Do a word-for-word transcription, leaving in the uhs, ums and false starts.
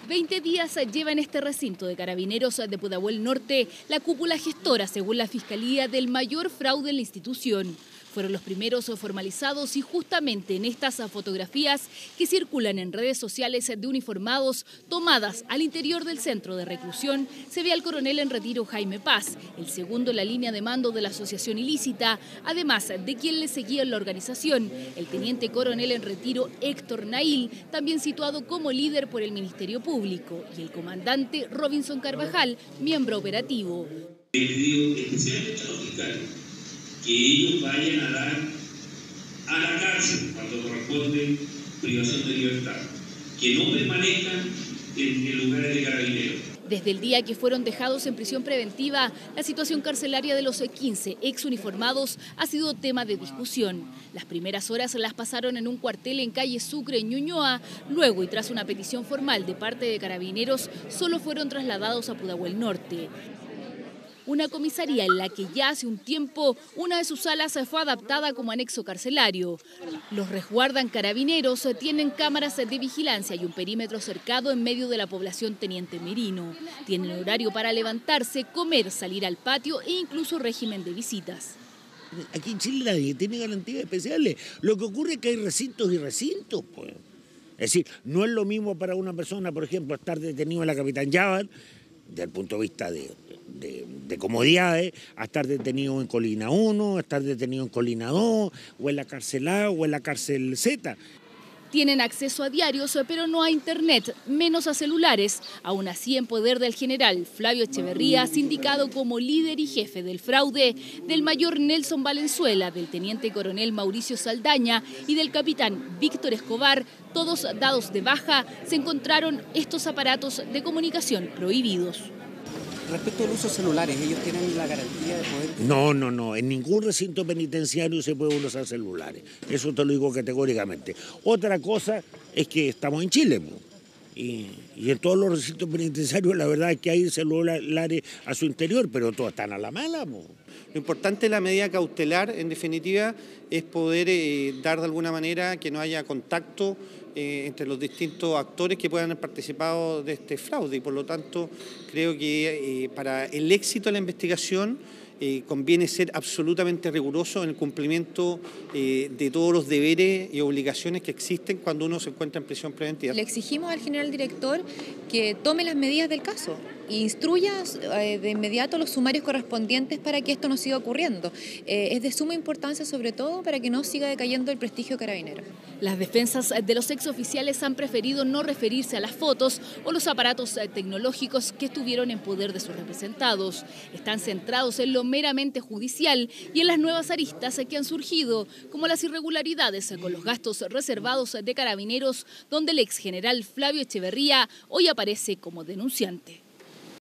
veinte días lleva en este recinto de Carabineros de Pudahuel Norte la cúpula gestora, según la Fiscalía, del mayor fraude en la institución. Fueron los primeros formalizados y justamente en estas fotografías que circulan en redes sociales de uniformados tomadas al interior del centro de reclusión se ve al coronel en retiro Jaime Paz, el segundo en la línea de mando de la asociación ilícita, además de quien le seguía en la organización, el teniente coronel en retiro Héctor Nail, también situado como líder por el Ministerio Público, y el comandante Robinson Carvajal, miembro operativo. He pedido especialmente a los fiscales que ellos vayan a dar a la cárcel cuando corresponde privación de libertad, que no permanezcan en, en lugares de Carabineros. Desde el día que fueron dejados en prisión preventiva, la situación carcelaria de los quince exuniformados ha sido tema de discusión. Las primeras horas las pasaron en un cuartel en calle Sucre, en Ñuñoa. Luego, y tras una petición formal de parte de Carabineros, solo fueron trasladados a Pudahuel Norte. Una comisaría en la que ya hace un tiempo una de sus salas fue adaptada como anexo carcelario. Los resguardan Carabineros, tienen cámaras de vigilancia y un perímetro cercado en medio de la población Teniente Merino. Tienen horario para levantarse, comer, salir al patio e incluso régimen de visitas. Aquí en Chile nadie tiene garantías especiales. Lo que ocurre es que hay recintos y recintos, pues. Es decir, no es lo mismo para una persona, por ejemplo, estar detenido en la Capitán Llávar, desde el punto de vista de, de, de comodidades, a estar detenido en Colina uno, a estar detenido en Colina dos, o en la cárcel A o en la cárcel Z. Tienen acceso a diarios, pero no a internet, menos a celulares. Aún así, en poder del general Flavio Echeverría, sindicado como líder y jefe del fraude, del mayor Nelson Valenzuela, del teniente coronel Mauricio Saldaña y del capitán Víctor Escobar, todos dados de baja, se encontraron estos aparatos de comunicación prohibidos. Respecto al uso de celulares, ¿ellos tienen la garantía de poder...? No, no, no. En ningún recinto penitenciario se puede usar celulares. Eso te lo digo categóricamente. Otra cosa es que estamos en Chile, ¿no? y, y en todos los recintos penitenciarios la verdad es que hay celulares a su interior, pero todos están a la mala, ¿no? Lo importante de la medida cautelar, en definitiva, es poder eh, dar de alguna manera que no haya contacto eh, entre los distintos actores que puedan haber participado de este fraude y por lo tanto creo que eh, para el éxito de la investigación eh, conviene ser absolutamente riguroso en el cumplimiento eh, de todos los deberes y obligaciones que existen cuando uno se encuentra en prisión preventiva. Le exigimos al general director que tome las medidas del caso e instruya eh, de inmediato los sumarios correspondientes para que esto no siga ocurriendo. Eh, es de suma importancia, sobre todo, para que no siga decayendo el prestigio carabinero. Las defensas de los exoficiales han preferido no referirse a las fotos o los aparatos tecnológicos que estuvieron en poder de sus representados. Están centrados en lo meramente judicial y en las nuevas aristas que han surgido, como las irregularidades con los gastos reservados de Carabineros, donde el ex general Flavio Echeverría hoy aparece como denunciante.